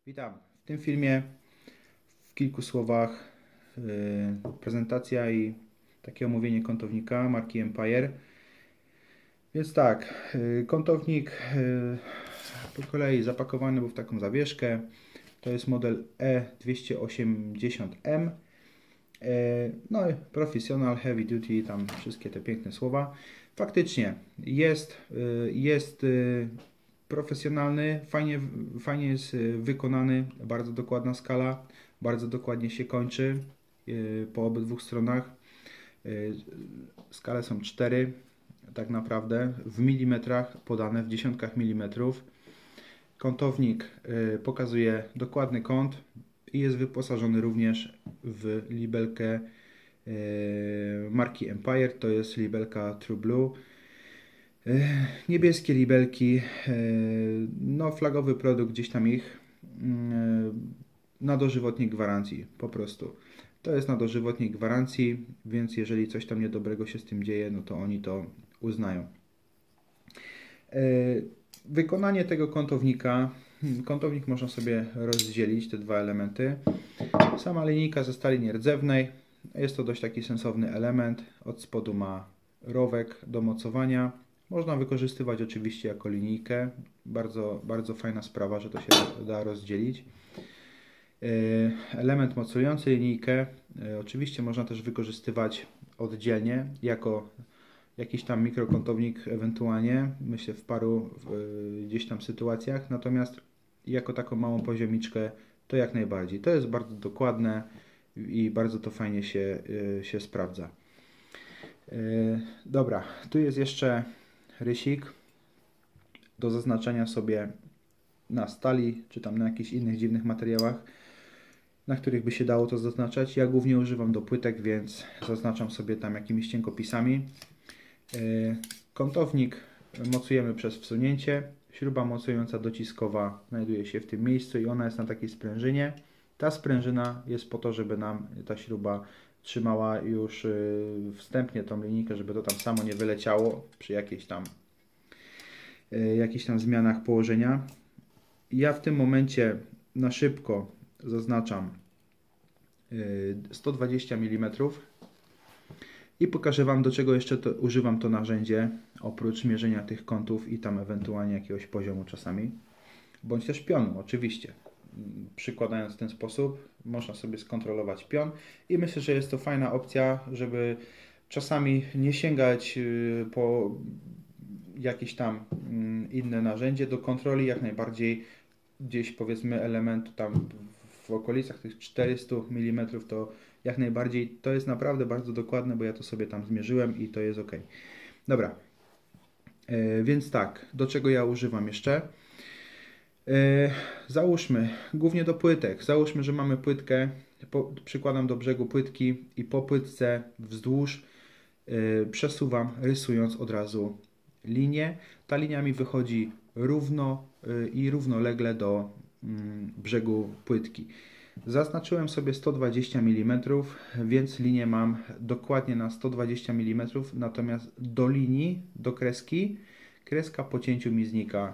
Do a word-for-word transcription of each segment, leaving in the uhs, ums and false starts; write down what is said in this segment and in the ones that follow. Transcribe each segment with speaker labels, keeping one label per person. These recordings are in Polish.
Speaker 1: Witam. W tym filmie w kilku słowach yy, prezentacja i takie omówienie kątownika marki Empire. Więc tak, yy, kątownik yy, po kolei zapakowany był w taką zawieszkę. To jest model E dwieście osiemdziesiąt M. Yy, no i Professional, Heavy Duty, tam wszystkie te piękne słowa. Faktycznie jest, yy, jest yy, profesjonalny, fajnie, fajnie jest wykonany, bardzo dokładna skala, bardzo dokładnie się kończy po obydwu stronach. Skale są cztery, tak naprawdę w milimetrach podane, w dziesiątkach milimetrów. Kątownik pokazuje dokładny kąt i jest wyposażony również w libelkę marki Empire, to jest libelka True Blue. Niebieskie libelki, no flagowy produkt gdzieś tam ich, na dożywotniej gwarancji po prostu. To jest na dożywotniej gwarancji, więc jeżeli coś tam niedobrego się z tym dzieje, no to oni to uznają. Wykonanie tego kątownika, kątownik można sobie rozdzielić, te dwa elementy. Sama linijka ze stali nierdzewnej, jest to dość taki sensowny element, od spodu ma rowek do mocowania. Można wykorzystywać oczywiście jako linijkę. Bardzo, bardzo fajna sprawa, że to się da rozdzielić. Element mocujący linijkę oczywiście można też wykorzystywać oddzielnie jako jakiś tam mikrokątownik ewentualnie, myślę w paru gdzieś tam sytuacjach, natomiast jako taką małą poziomiczkę to jak najbardziej. To jest bardzo dokładne i bardzo to fajnie się, się sprawdza. Dobra, tu jest jeszcze rysik do zaznaczenia sobie na stali, czy tam na jakichś innych dziwnych materiałach, na których by się dało to zaznaczać. Ja głównie używam do płytek, więc zaznaczam sobie tam jakimiś cienkopisami. Kątownik mocujemy przez wsunięcie. Śruba mocująca dociskowa znajduje się w tym miejscu i ona jest na takiej sprężynie. Ta sprężyna jest po to, żeby nam ta śruba trzymała już wstępnie tą linijkę, żeby to tam samo nie wyleciało przy jakiejś tam, jakichś tam zmianach położenia. Ja w tym momencie na szybko zaznaczam sto dwadzieścia milimetrów i pokażę Wam, do czego jeszcze to, używam to narzędzie, oprócz mierzenia tych kątów i tam ewentualnie jakiegoś poziomu czasami, bądź też pionu oczywiście. Przykładając w ten sposób można sobie skontrolować pion i myślę, że jest to fajna opcja, żeby czasami nie sięgać po jakieś tam inne narzędzie do kontroli, jak najbardziej gdzieś powiedzmy elementu tam w okolicach tych czterystu milimetrów, to jak najbardziej to jest naprawdę bardzo dokładne, bo ja to sobie tam zmierzyłem i to jest ok. Dobra, e, więc tak, do czego ja używam jeszcze? E, załóżmy, głównie do płytek, załóżmy, że mamy płytkę, po, przykładam do brzegu płytki i po płytce wzdłuż e, przesuwam, rysując od razu linię. Ta linia mi wychodzi równo e, i równolegle do mm, brzegu płytki. Zaznaczyłem sobie sto dwadzieścia milimetrów, więc linię mam dokładnie na sto dwadzieścia milimetrów, natomiast do linii, do kreski, kreska po cięciu mi znika.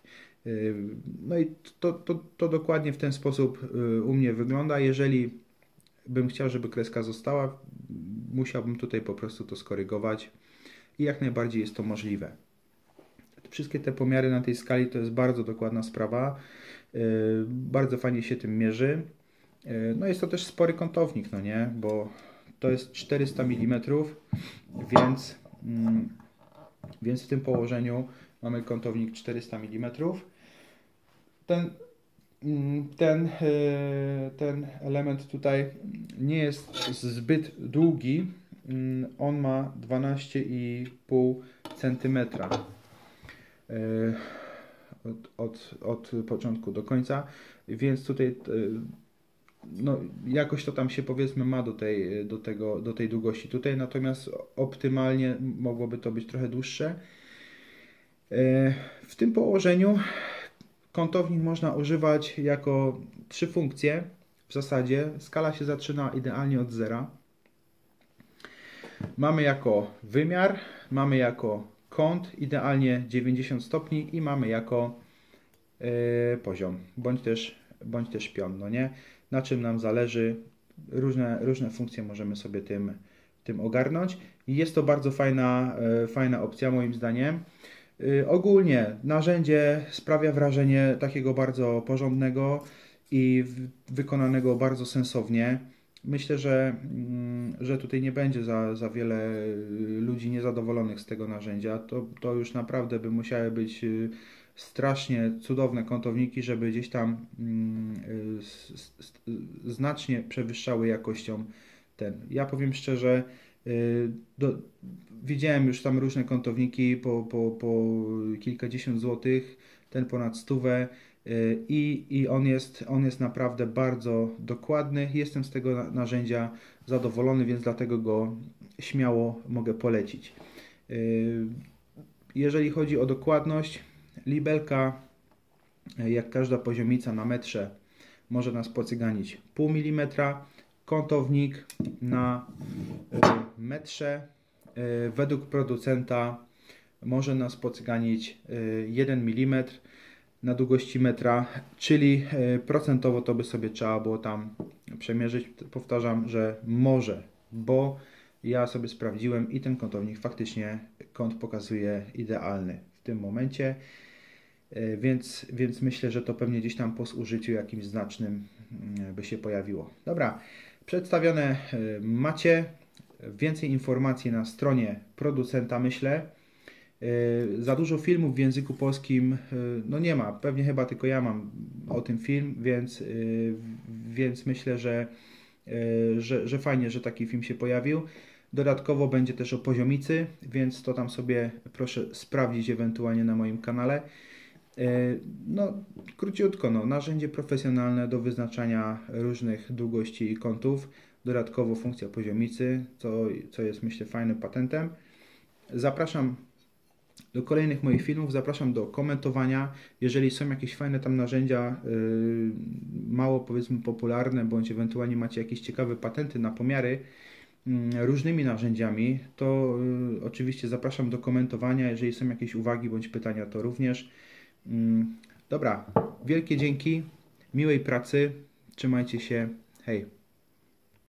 Speaker 1: No i to, to, to dokładnie w ten sposób u mnie wygląda. Jeżeli bym chciał, żeby kreska została, musiałbym tutaj po prostu to skorygować i jak najbardziej jest to możliwe. Wszystkie te pomiary na tej skali to jest bardzo dokładna sprawa. Bardzo fajnie się tym mierzy. No jest to też spory kątownik, no nie, bo to jest czterysta milimetrów, więc, mm, więc w tym położeniu mamy kątownik czterysta milimetrów. Ten, ten, ten element tutaj nie jest zbyt długi, on ma dwanaście i pół centymetra od, od, od początku do końca, więc tutaj no, jakoś to tam się powiedzmy ma do tej, do tego, do tej długości tutaj, natomiast optymalnie mogłoby to być trochę dłuższe. W tym położeniu kątownik można używać jako trzy funkcje w zasadzie. Skala się zaczyna idealnie od zera. Mamy jako wymiar, mamy jako kąt idealnie dziewięćdziesiąt stopni i mamy jako yy, poziom, bądź też bądź też pion, no nie? Na czym nam zależy, różne, różne funkcje możemy sobie tym, tym ogarnąć i jest to bardzo fajna, fajna opcja moim zdaniem. Ogólnie narzędzie sprawia wrażenie takiego bardzo porządnego i wykonanego bardzo sensownie. Myślę, że, że tutaj nie będzie za, za wiele ludzi niezadowolonych z tego narzędzia. To, to już naprawdę by musiały być strasznie cudowne kątowniki, żeby gdzieś tam znacznie przewyższały jakością ten. Ja powiem szczerze, do, widziałem już tam różne kątowniki po, po, po kilkadziesiąt złotych, ten ponad stówę i, i on, jest, on jest naprawdę bardzo dokładny. Jestem z tego narzędzia zadowolony, więc dlatego go śmiało mogę polecić. Jeżeli chodzi o dokładność, libelka, jak każda poziomica na metrze, może nas pocyganić pół milimetra. Kątownik na metrze według producenta może nas pocyganić jeden milimetr na długości metra, czyli procentowo to by sobie trzeba było tam przemierzyć. Powtarzam, że może, bo ja sobie sprawdziłem i ten kątownik faktycznie kąt pokazuje idealny w tym momencie, więc, więc myślę, że to pewnie gdzieś tam po zużyciu jakimś znacznym by się pojawiło. Dobra, przedstawione macie. Więcej informacji na stronie producenta, myślę. Za dużo filmów w języku polskim no nie ma. Pewnie chyba tylko ja mam o tym film, więc, więc myślę, że, że, że fajnie, że taki film się pojawił. Dodatkowo będzie też o poziomicy, więc to tam sobie proszę sprawdzić ewentualnie na moim kanale. No, króciutko, no, narzędzie profesjonalne do wyznaczania różnych długości i kątów. Dodatkowo funkcja poziomicy, co, co jest myślę fajnym patentem. Zapraszam do kolejnych moich filmów, zapraszam do komentowania. Jeżeli są jakieś fajne tam narzędzia, yy, mało powiedzmy popularne, bądź ewentualnie macie jakieś ciekawe patenty na pomiary yy, różnymi narzędziami, to yy, oczywiście zapraszam do komentowania. Jeżeli są jakieś uwagi bądź pytania, to również. Yy, dobra, wielkie dzięki, miłej pracy, trzymajcie się, hej.